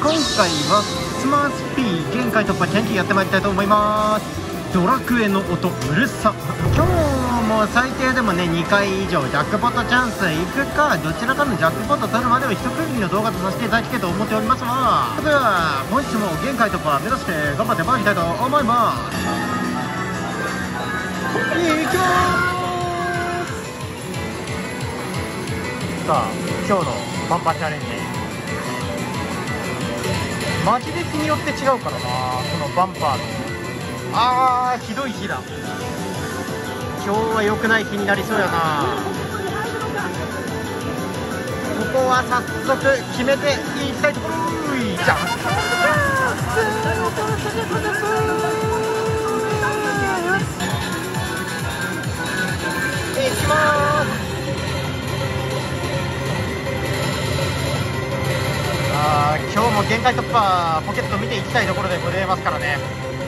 今回はスマースピー限界突破チャレンジやってまいりたいと思います。ドラクエの音うるさ。今日も最低でもね2回以上ジャックポットチャンス行くか、どちらかのジャックポット取るまでは一区切りの動画とさせていただきたいと思っておりますが、それでは本日も限界突破目指して頑張ってまいりたいと思います。いきまーす。さあ今日のバンパーチャレンジマジで日によって違うからな。このバンパーのひどい日だ。今日は良くない日になりそうやな。ここは早速決めていきたいところ。じゃんいきまーす。今日も限界突破ポケット見ていきたいところでございますからね。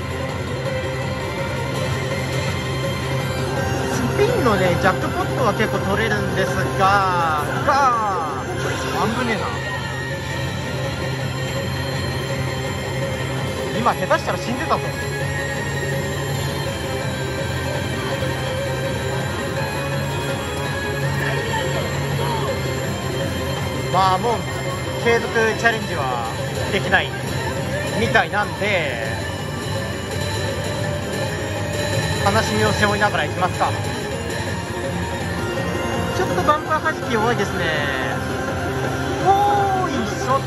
スピンのねジャックポットは結構取れるんですが危ねえな。今下手したら死んでたぞ。まあもう継続チャレンジはできないみたいなんで、悲しみを背負いながらいきますか。ちょっとバンパー弾き弱いですね。おーいショット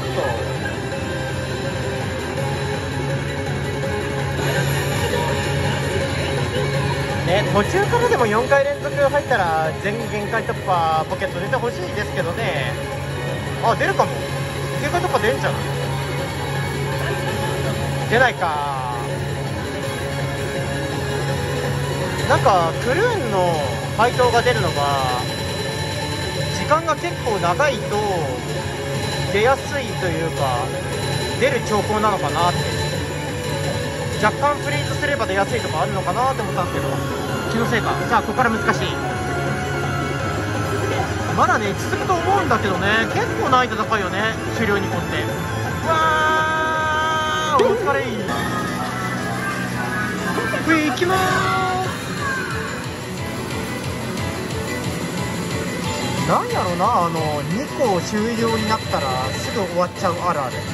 ね。途中からでも4回連続入ったら全限界突破ポケット出てほしいですけどね。出るかも。限界突破出んじゃない。出ないか。なんかクルーンの配当が出るのが時間が結構長いと出やすいというか出る兆候なのかなって。若干フリーズすれば出やすいとかあるのかなって思ったんですけど、気のせいか。さあここから難しい。まだね続くと思うんだけどね。結構難易度高いよね終了2個って。わーお疲れいきまーす。なんやろな、2個終了になったらすぐ終わっちゃうあるある。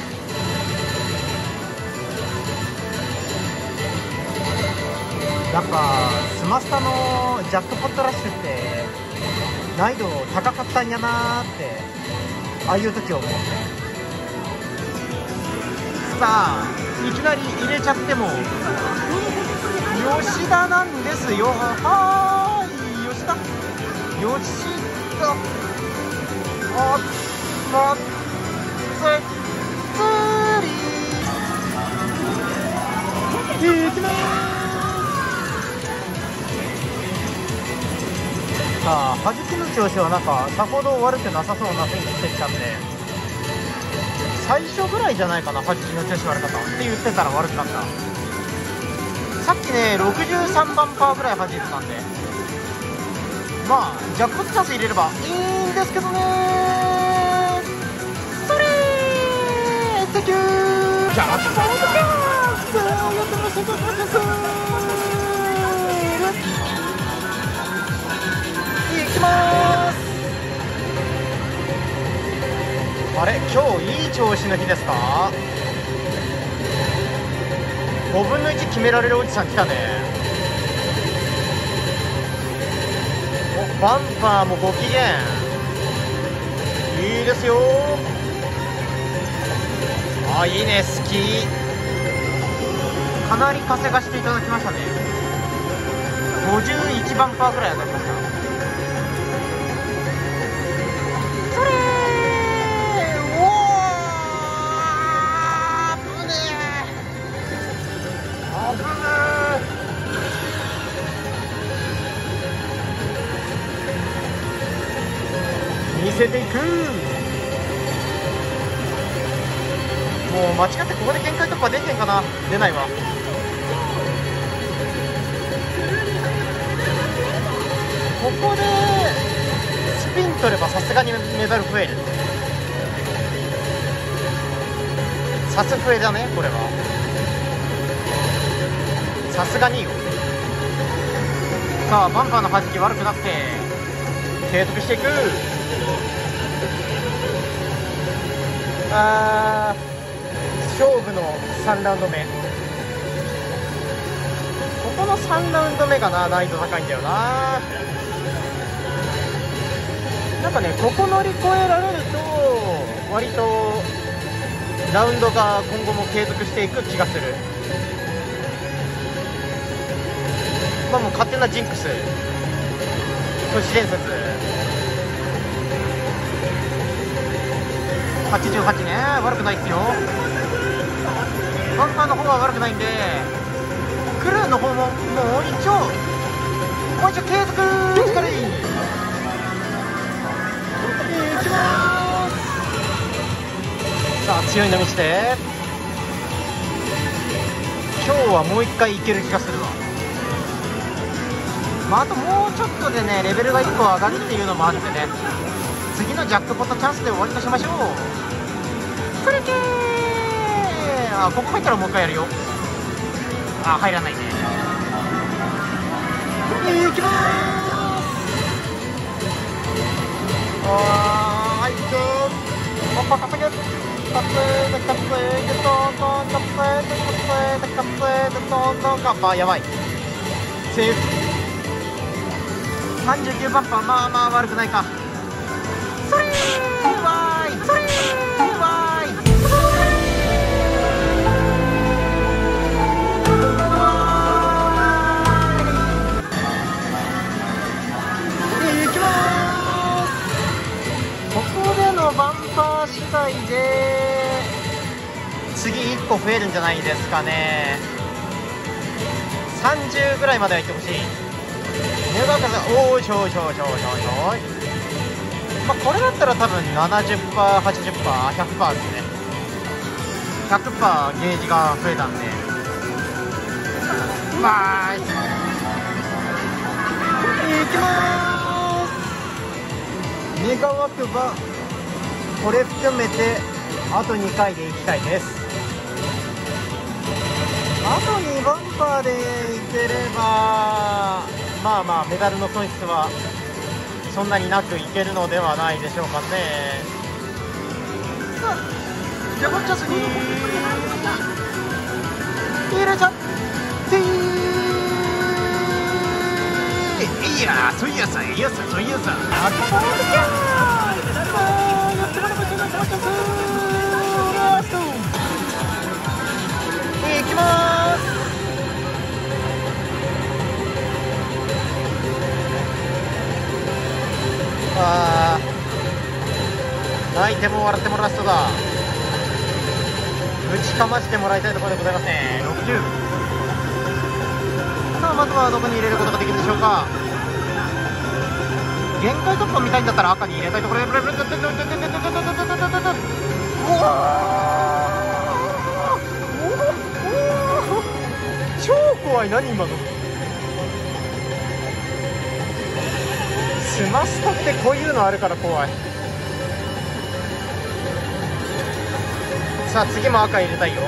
なんかスマスタのジャックポットラッシュって難易度高かったんやなーってああいう時思う。さあいきなり入れちゃっても吉田なんですよ。はーい吉田いきまーす。さあ弾きの調子はなんかさほど悪くなさそうな雰囲気してきたんで、最初ぐらいじゃないかな弾きの調子悪かったって言ってたら悪くなった。さっきね63番パーぐらい弾いてたんで、まあジャックポットチャンス入れればいいんですけどね。それーセキュージャックポットチャンスやってましたあれ今日いい調子の日ですか。5分の1決められるおじさん来たね。おバンパーもご機嫌いいですよ。いいね好き。かなり稼がしていただきましたね。51番パーぐらい当たりました。見せていく。もう間違ってここで限界突破出てんかな。出ないわ。ここでスピン取ればさすがにメダル増える。 さす笛だねこれは。さすがにいいよ。さあバンパーの弾き悪くなって継続していく。勝負の3ラウンド目、ここの3ラウンド目が難易度高いんだよな。なんかね、ここ乗り越えられると割とラウンドが今後も継続していく気がする。まあもう勝手なジンクス、都市伝説。88ね、悪くないっすよ。バンパーの方は悪くないんで、クルーの方ももう一応継続力いきまーす。さあ強いの見せて、今日はもう一回いける気がするわ。まあ、あともうちょっとでねレベルが1個上がるっていうのもあってね、次のジャックポットチャンスで終わりとしましょう。クリケー、ここ入ったらもう一回やるよ。入らないね。いきまーす。はい、おっぱ稼げ、やばい、セーフ。39バンパー、まあまあ悪くないか。それーわーい、それーわーい、いきまーす。ここでのバンパー次第で次1個増えるんじゃないですかね。30ぐらいまでは行ってほしい。入学がおーい、ちょい。まあこれだったら多分 70%、80%、100% ですね。100% ゲージが増えたんで、わーい、いきまーす。願わくばこれ含めてあと2回でいきたいです。あと2バンパーでいければまあまあメダルの損失はそんなになくいけるのではないでしょうかね。さあジャボチャスに入れちゃっていやそういやさいやさそういやさあここできゃーやってもらいましょう。ジャボチャスラストいきまーす。泣いても笑ってもラストだ。打ちかましてもらいたいところでございますね。60。さあまずはどこに入れることができるでしょうか。限界突破見たいんだったら赤に入れたいところで、うわー超怖い。何今のスマストってこういうのあるから怖い。さあ次も赤入れたいよ。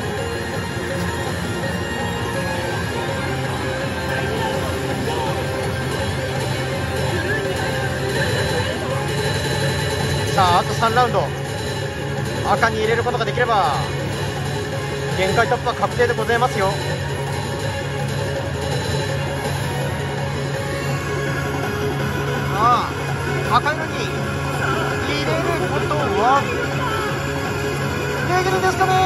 さああと3ラウンド赤に入れることができれば限界突破確定でございますよ。赤色に入れることはできるんですかね。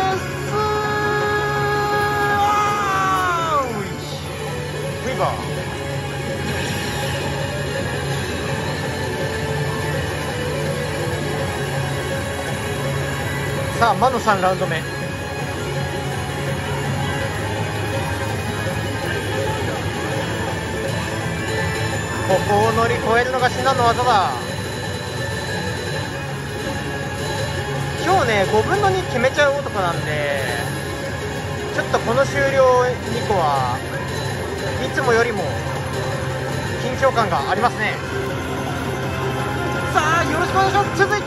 ウィーバー。さあ魔の3ラウンド目。ここを乗り越えるのが至難の技だ。今日ね5分の2決めちゃう男なんで、ちょっとこの終了2個はいつもよりも緊張感がありますね。さあよろしくお願いします。続い